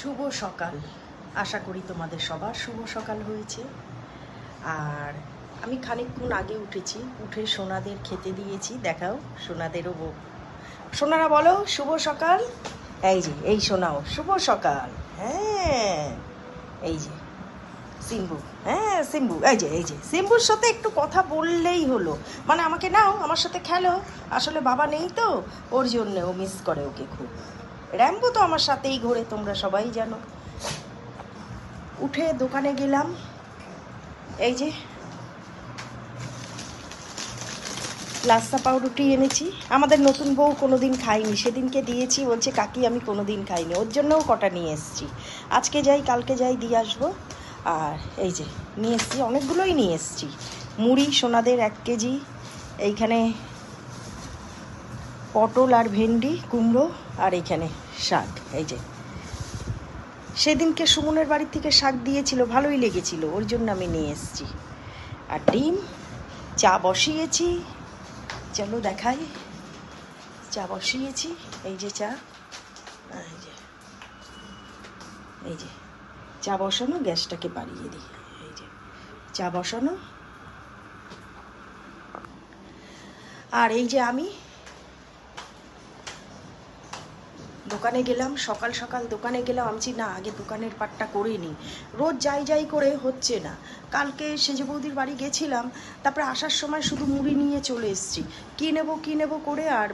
শুভ সকাল। আশা করি তোমাদের সবার শুভ সকাল হয়েছে। আর আমি খানিকক্ষণ আগে উঠেছি, উঠে সোনাদের খেতে দিয়েছি। দেখাও সোনাদেরও সোনারা বলো শুভ সকাল। এই যে এই সোনাও শুভ সকাল। হ্যাঁ এই যে সিম্বু, হ্যাঁ সিম্বু, এই যে সিম্বুর সাথে একটু কথা বললেই হলো, মানে আমাকে নাও আমার সাথে খেলো। আসলে বাবা নেই তো, ওর জন্য ও মিস করে ওকে খুব। র্যাম্বো তো আমার সাথেই ঘোরে, তোমরা সবাই জানো। উঠে দোকানে গেলাম, এই যে লাচ্ছা পাউরুটি এনেছি। আমাদের নতুন বউ কোনো দিন খাইনি, সেদিনকে দিয়েছি, বলছে কাকি আমি কোনো দিন খাইনি, ওর জন্যও কটা নিয়ে এসেছি। আজকে যাই কালকে যাই দিয়ে আসবো। আর এই যে নিয়ে এসেছি, অনেকগুলোই নিয়ে এসেছি। মুড়ি সোনাদের 1 কেজি। এইখানে পটল আর ভেন্ডি কুমড়ো, আর এইখানে শাক। এই যে সেদিনকে সুমনের বাড়ির থেকে শাক দিয়েছিল, ভালোই লেগেছিল, ওর জন্য আমি নিয়ে এসেছি। আর ডিম, চা বসিয়েছি, চলো দেখাই। চা বসিয়েছি, এই যে চা, এই যে এই যে চা বসানো, গ্যাসটাকে বাড়িয়ে দিই। এই যে চা বসানো। আর এই যে আমি দোকানে গেলাম, সকাল সকাল দোকানে গেলাম। আমি না আগে দোকানের পাটটা করে নিই, রোজ যাই যাই করে হচ্ছে না। কালকে সেজে বৌদির বাড়ি গেছিলাম, তারপরে আসার সময় শুধু মুড়ি নিয়ে চলে এসেছি, কী নেবো করে আর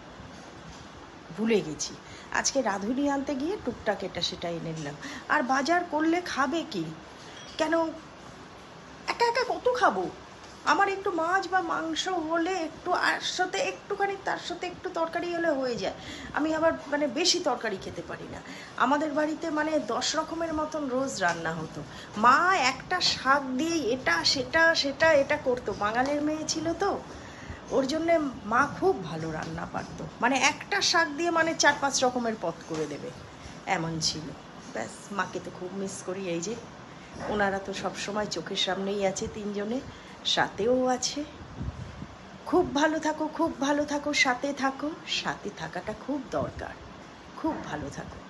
ভুলে গেছি। আজকে রাঁধুনি আনতে গিয়ে টুকটাক এটা সেটা এনে নিলাম। আর বাজার করলে খাবে কি, কেন একা একা কত খাবো? আমার একটু মাছ বা মাংস হলে একটু, আর সাথে একটুখানি তার সাথে একটু তরকারি হলে হয়ে যায়। আমি আবার মানে বেশি তরকারি খেতে পারি না। আমাদের বাড়িতে মানে 10 রকমের মতন রোজ রান্না হতো। মা একটা শাক দিয়েই এটা সেটা সেটা এটা করতো, বাঙালির মেয়ে ছিল তো, ওর জন্যে মা খুব ভালো রান্না পারতো। মানে একটা শাক দিয়ে মানে 4-5 রকমের পদ করে দেবে, এমন ছিল। ব্যাস, মাকে তো খুব মিস করি। এই যে ওনারা তো সব সময় চোখের সামনেই আছে, 3 জনে, সাথেও আছে। খুব ভালো থাকো, খুব ভালো থাকো, সাথে থাকো, সাথে থাকাটা খুব দরকার। খুব ভালো থাকো।